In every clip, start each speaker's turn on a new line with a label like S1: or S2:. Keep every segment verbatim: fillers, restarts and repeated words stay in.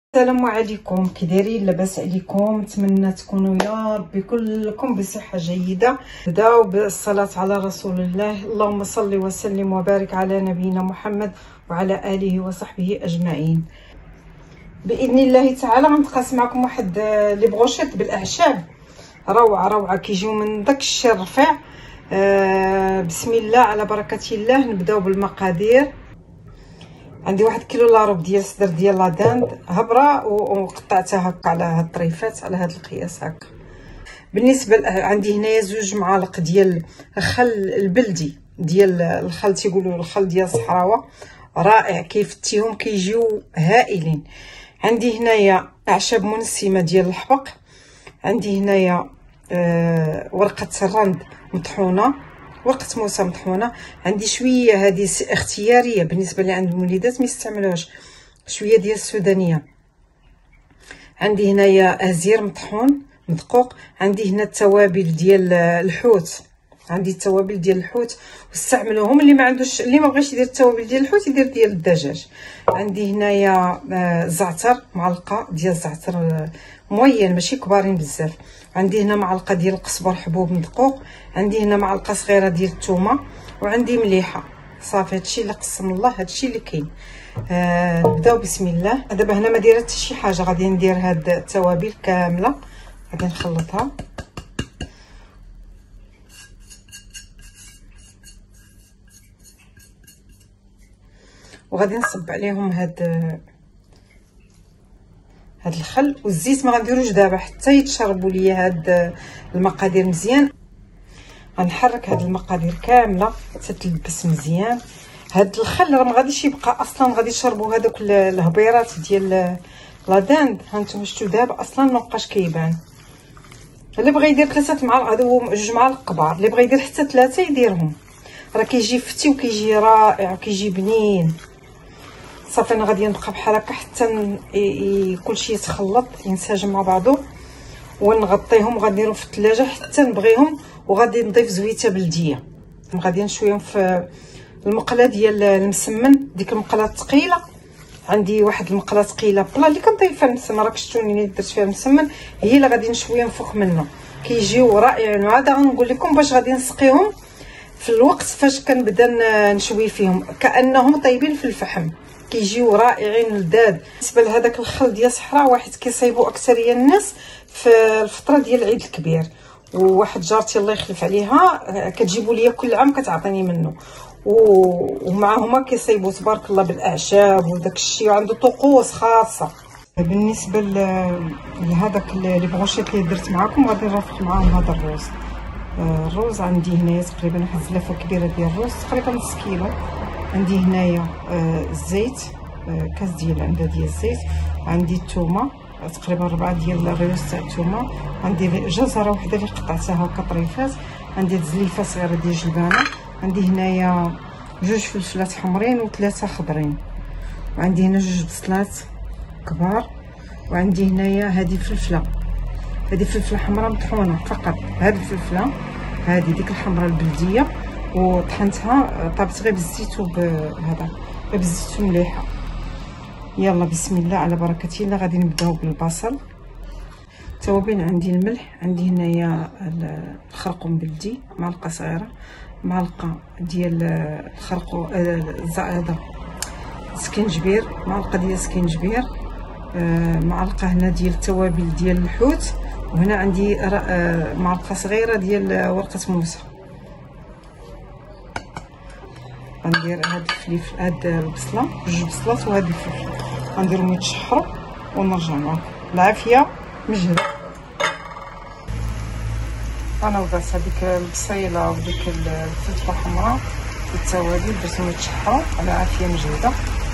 S1: السلام عليكم، كي دايرين؟ لاباس عليكم؟ نتمنى تكونوا يا ربي كلكم بصحه جيده. نبداو بالصلاه على رسول الله. اللهم صل وسلم وبارك على نبينا محمد وعلى اله وصحبه اجمعين. باذن الله تعالى غنتقاسم معكم واحد لي بروشيط بالاعشاب روعه روعه كيجيو من داك الشيء الرفيع. آه بسم الله على بركه الله. نبداو بالمقادير. عندي واحد كيلو لاروب ديال الصدر ديال لاداند هبره وقطعتها هكا على هاد الطريفات على هاد القياس هكا. بالنسبه عندي هنايا زوج معالق ديال الخل البلدي ديال الخل، تيقولوا الخل ديال الصحراوه، رائع كيفتيهم كيجيو هائلين. عندي هنايا اعشاب منسمه ديال الحبق. عندي هنايا آه ورقه الرند مطحونه، ورقه موسى مطحونه. عندي شويه هذه اختياريه بالنسبه لي عند الوليدات ما يستعملوهاش، شويه ديال السودانيه. عندي هنايا ازير مطحون مدقوق. عندي هنا التوابل ديال الحوت، عندي التوابل ديال الحوت واستعملوهم. اللي ما عندوش اللي ما بغاش يدير التوابل ديال الحوت يدير ديال الدجاج. عندي هنايا زعتر، معلقه ديال الزعتر موين ماشي كبارين بزاف. عندي هنا معلقه ديال القزبر حبوب مدقوق. عندي هنا معلقه صغيره ديال الثومه، وعندي مليحه. صافي هادشي اللي قسم الله، هادشي اللي كاين. آه نبداو بسم الله. دابا هنا ما دايره حتى شي حاجه، غادي ندير هاد التوابل كامله، غادي نخلطها. وغادي نصب عليهم هاد هاد الخل والزيت. ما غنديروش دابا حتى يتشربوا ليا هاد المقادير مزيان. غنحرك هاد المقادير كامله حتى تلبس مزيان. هاد الخل راه ما غاديش يبقى اصلا، غادي يشربوا هذوك الهبيرات ديال لاداند. هانتوما شفتوا دابا اصلا ما بقاش كيبان. اللي بغى يدير ثلاثه معالق، هادو جوج معالق كبار، اللي بغى يدير حتى ثلاثه يديرهم، راه كيجي فتي وكيجي رائع وكيجي بنين. صافي انا غادي نبقى بحال هكا حتى كلشي يتخلط ينسجم مع بعضو، ونغطيهم وغادي نديرهم في الثلاجه حتى نبغيهم. وغادي نضيف زويته بلديه، غادي نشويهم في المقله ديال المسمن، ديك المقله الثقيله. عندي واحد المقله ثقيله بلا اللي كنضيفها المسمن، راك شفتوني اللي درت فيها المسمن، هي اللي غادي نشويهم فوق منه، كيجيو رائعين. وعاد غنقول لكم باش غادي نسقيهم في الوقت فاش كنبدا نشوي فيهم، كانهم طايبين في الفحم، كيجيو رائعين لذاذ. بالنسبه لهذاك الخل ديال الصحراء، واحد كيصايبوا اكثريه الناس في الفتره ديال العيد الكبير، وواحد جارتي الله يخلف عليها كتجيبوا ليا كل عام كتعطيني منه، ومعهما كيصايبوا تبارك الله بالاعشاب وداك الشيء، وعنده طقوس خاصه. بالنسبه لهذاك لي بروشيط اللي درت معكم، غادي نرافق معاهم هذا الروز. الروز عندي هنايا تقريبا واحد الزلافه كبيره ديال الروز، تقريبا نص كيلو. عندي هنايا الزيت، كاس ديال عنده ديال الزيت. عندي الثومه تقريبا ربعه ديال الريوس تاع الثومه. عندي جزره وحده اللي قطعتها هكا طريفات. عندي زليفه صغيره ديال الجبانه. عندي هنايا جوج فلفلات حمرين وثلاثه خضرين. وعندي هنا جوج بصلات كبار. وعندي هنايا هذه فلفله، هذه فلفله حمراء مطحونه فقط. هذه الفلفله هذه ديك الحمراء البلديه، وطحنتها طابت غير بالزيت وبهذا غير بالزيت ومليحه. يلا بسم الله على بركه الله. غادي نبداو بالبصل. التوابل عندي الملح، عندي هنايا الخرقوم بلدي معلقه صغيره، معلقه ديال الخرقوم هذا سكينجبير، معلقه ديال سكينجبير، معلقه هنا ديال التوابل ديال الحوت، وهنا عندي معلقه صغيره ديال ورقه موسى. غندير هاد الفلفل، هاد البصله، جوج بصلات وهاد الفلفل غنديرهم يتشحروا ونرجع معكم. العافيه مجهده. انا وبس هذيك البصيله وديك الفلفله الحمراء والتوابل درتهم يتشحروا على عافيه مجهده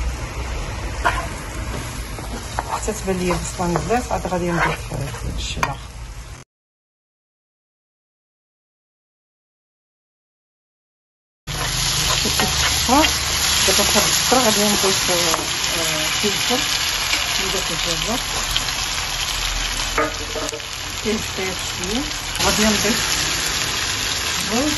S1: حتى تبان لي البصله نزلات. عاد غادي نضيف الشيء الاخر. دابا في هاد الفتره غادي نضيف فلفل من داك الجزر، كاين شويه شويه. غادي نضيف الرز،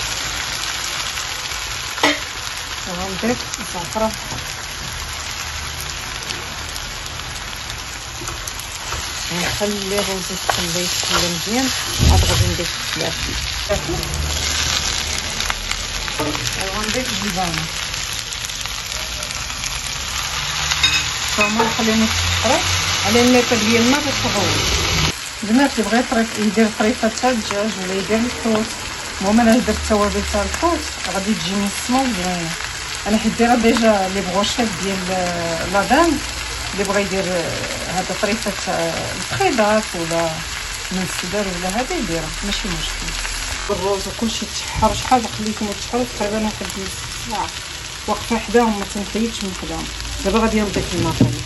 S1: وغنضيف الزعتر غنخلي الرز يتخلى يتخلى مزيان. عاد غادي نضيف الفلافل صافي، وغنضيف الجبانه هما نخليهم يتحمروا على الميطه ديالنا باش تغوص. البنات اللي بغى يطريف يدير طريفه تاع الدجاج ولا يدير الحوت، المهم انا درت التوابل تاع الحوت غادي تجي مسمه وزوينه. انا حيت دايره ديجا لي بغوشيط ديال لادام، اللي بغى يدير هذا طريفه الفخيدات ولا من السدر ولا هذا يديرها ماشي مشكل. الرز وكلشي تحر، شحال خليتهم يتحروا تقريبا واحد نص ساعه، وقفه حداهم ما تنحيدش من حداهم. دابا غادي نضيف الماء طيب.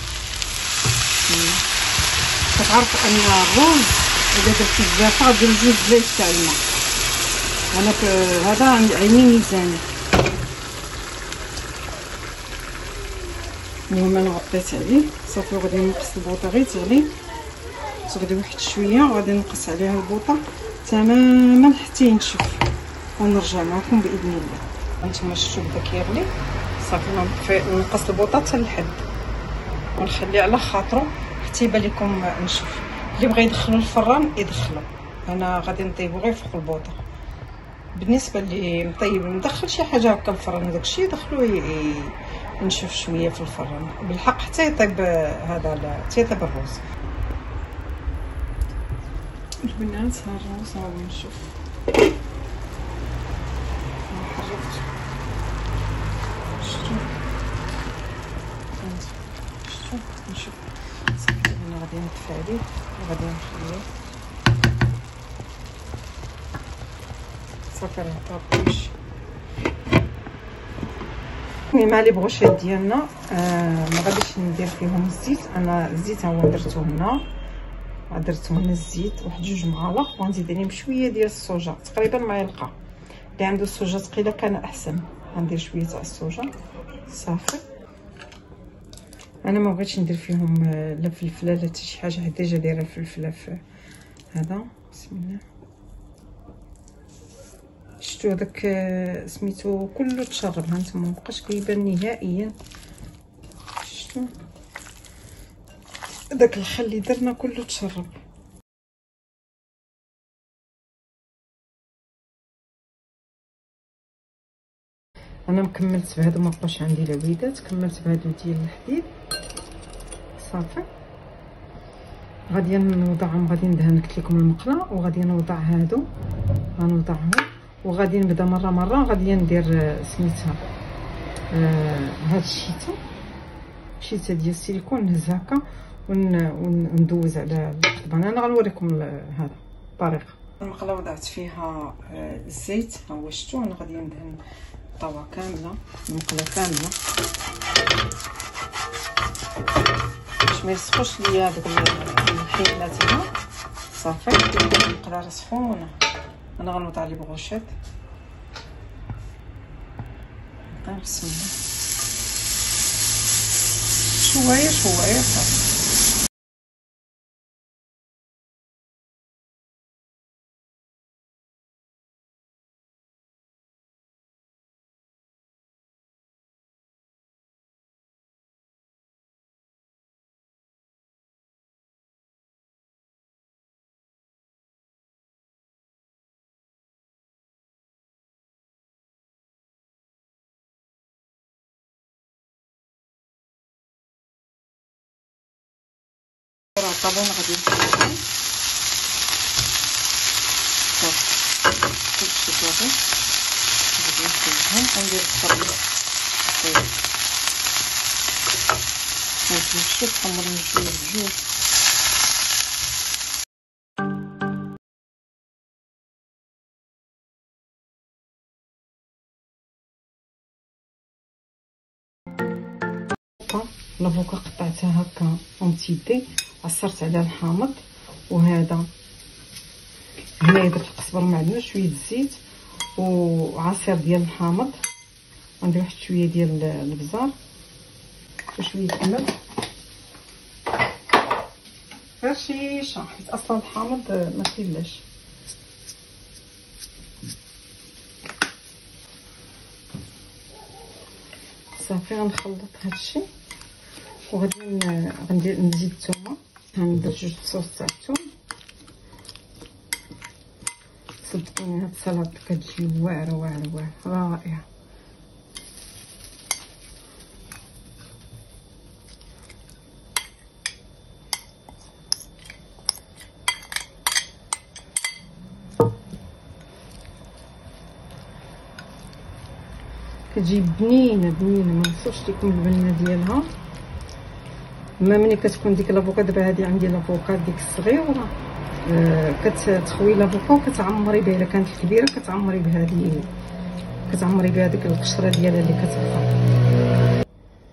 S1: كتعرفوا ان الرز اذا درتي بزاف غدير جوج زيت تاع الماء. انا هذا عيني ميزاني. المهم انا غطيت عليه صافي، وغادي نقص البوطه غير تغلي تغلي واحد شويه، وغادي نقص عليها البوطه تماما حتى ينشف ونرجع معكم باذن الله. هانتوما شفتوا بدا كيغلي صافي، نقص البوطه حتى للحد ونخليه على خاطرو حتى يبان لكم نشف. اللي بغى يدخلو الفران يدخلو، انا غادي نطيبو غير فوق البوطه. بالنسبه اللي مطيب مدخل شي حاجه هكا الفران داكشي يدخلوه ينشف شويه في الفران بالحق حتى يطيب هذا حتى يطيب الرز. البنات ها الرز ها هو نشوف حركت شفتو شفتو نشوف صافي. انا غادي نطفي عليه وغادي نخليه صافي راه طابش. مع لي بغوشيط ديالنا آه ما غاديش ندير فيهم الزيت. انا الزيت هو درتو هنا، درتو هنا الزيت واحد جوج معالق، وغنزيد عليهم شويه ديال الصوجا تقريبا معلقه. اللي عنده الصوجا ثقيله كان احسن، غندير شويه تاع الصوجا صافي. انا ما بغيتش ندير فيهم لا فلفله لا حتى شي حاجه، حيت ديجا دايره الفلفله في هذا. بسم الله. شفتوا هذاك سميتو كله تشرب، هانتوما مبقاش كيبان نهائيا. شفتوا داك الخل اللي درنا كله تشرب. انا مكملت بهادو، ما بقاش عندي لويدات، كملت بهادو ديال الحديد صافي. غادي نوضعهم، غادي ندهن قلت لكم المقله، وغادي نوضع هادو غنوضعهم، وغادي نبدا مره مره. غادي ندير سميتها آه هاد الشيته شيته ديال السيليكون، نهز هكا وندوز على الطبان. انا غنوريكم هذا الطريقه. المقله وضعت فيها آه الزيت، ها هو شفتوا. انا غادي ندهن الطاوه كامله، المقله كامله باش ما يسخوش ليا هذوك الحيلات هنا صافي. المقله سخونه، انا غنوضع لي بغوشيط. بسم الله شويه شويه صافي. طبعا غادي نخليهم صافي كلشي صافي. غادي نخليهم وندير الخريط طيب هانتوما شوف حمرنا شويه بجوج. لافوكا قطعتها هكا ومت يدي، عصرت عليها الحامض، وهذا هنايا درت القزبر معدنوس شويه الزيت وعصير ديال الحامض، غندير واحد شويه ديال البزار وشويه الملح غير شيشه، حيت اصلا الحامض ما كيبلاش. صافي غنخلط هادشي، وغادي غندير نزيد الثومه غندير جوج صوص تاع الثوم. صدقوني هاد السلطه كتجي واعره واعره واعره رائعه. كتجي بنينه بنينه، ما نقصوش لكم البنه ديالها. اما ملي كتكون ديك لافوكا، دابا هادي عندي لافوكا ديك الصغيره، آه كتخوي لافوكا وكتعمري بها. الا كانت كبيره كتعمري بهادي، كتعمري بها ديك القشره ديالها اللي كتبقى.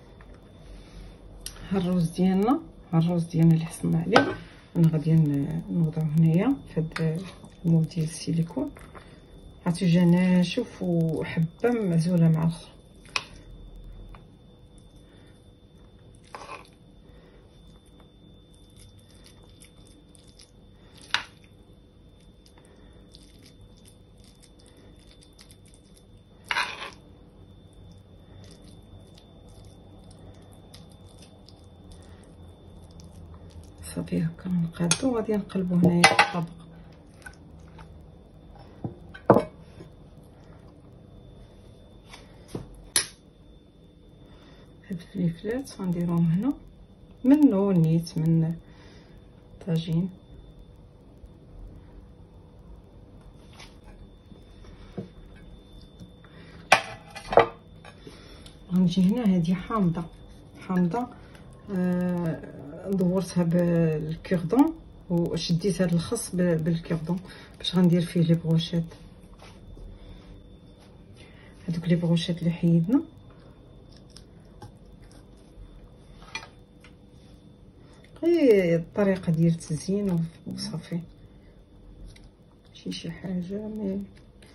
S1: ها الروز ديالنا، ها الروز ديالنا اللي حصلنا عليه. انا غادي نوضعو هنايا في هاد المول ديال السيليكون. عرفتو جا ناشف وحبه معزوله مع الاخر. صافي هكا نقادو وغادي نقلبو هنايا في الطبق. هاد الفليفلات غنديروهم هنا منو نيت من طاجين. غنجي هنا هادي حامضه حامضه آه دورتها بالكوردون وشديت هاد الخص بالكوردون باش غندير فيه لي بروشيت. هادوك لي بروشيت اللي حيدنا غير الطريقه ديال التزيين وصافي، ماشي شي حاجه مي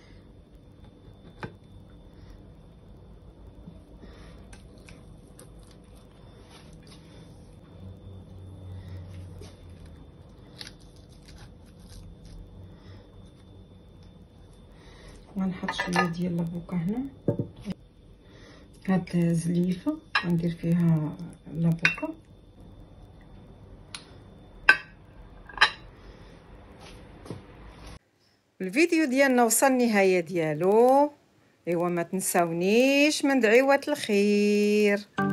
S1: غنحط شويه ديال لافوكا هنا. هاد زليفه غندير فيها لافوكا. الفيديو ديالنا وصل النهايه ديالو. ايوا ما تنساونيش من دعوات الخير.